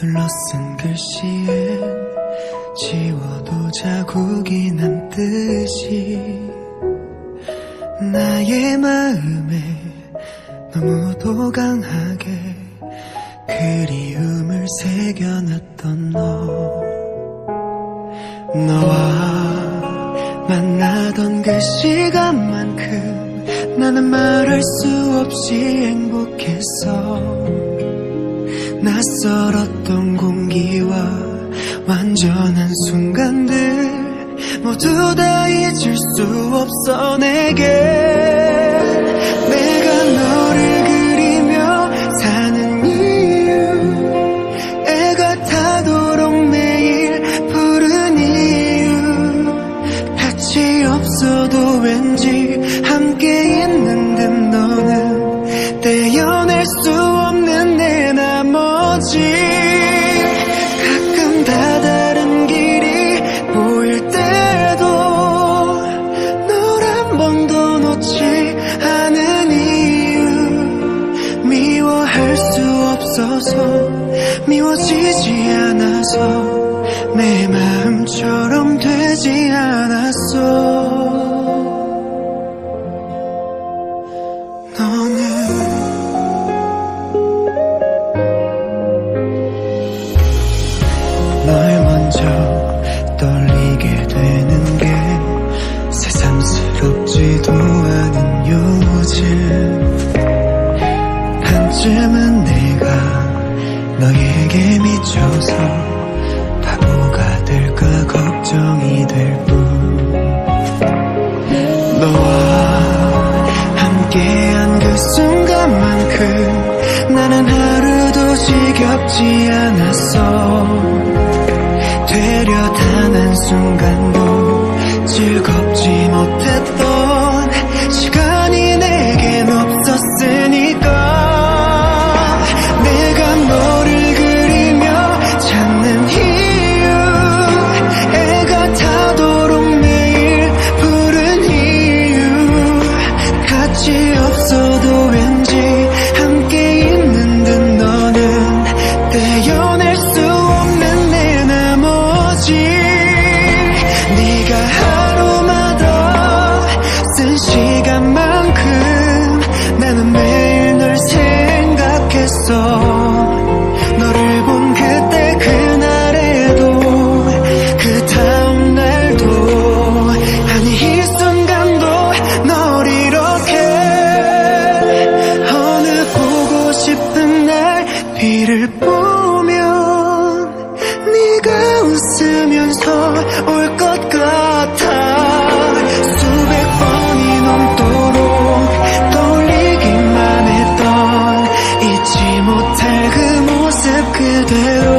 눌러 쓴 글씨에 지워도 자국이 남듯이 나의 마음에 너무도 강하게 그리움을 새겨놨던 너와 만나던 그 시간만큼 나는 말할 수 없이 행복했어. 낯설었던 공기와 완전한 순간들 모두 다 잊을 수 없어. 내게 내가 너를 그리며 사는 이유, 애가 타도록 매일 부른 이유, 같이 없어도 왠지 함께 있는 듯 너는 떼어낼 수 없는 내 나머지. 가끔 다 다른 길이 보일 때도 널 한 번도 놓지 않은 이유, 미워할 수 없어서, 미워지지 않아서, 내 마음처럼 되지 않았어. 널 먼저 떨리게 되는 게 새삼스럽지도 않은 요즘. 한쯤은 내가 너에게 미쳐서 바보가 될까 걱정이 될 뿐. 너와 함께한 그 순간만큼 나는 하루도 지겹지 않았어. 되려 단 한순간도 즐겁지 못했던 시간이 내겐 없었으니까. 내가 너를 그리며 찾는 이유, 애가 타도록 매일 부른 이유, 같이 없어도 왠지 함께 있는 듯 너는 떼어낼 수 없는 내 나머지. 네가 하루마다 쓴 시간만큼 나는 매일 널 생각했어. 너를 본 그때 그날에도 그 다음 날도, 아니 이 순간도 널 이렇게 어느 보고 싶은 날 비를 보면 네가 웃으면서 올 것 같아. 수백 번이 넘도록 떠올리기만 했던 잊지 못할 그 모습 그대로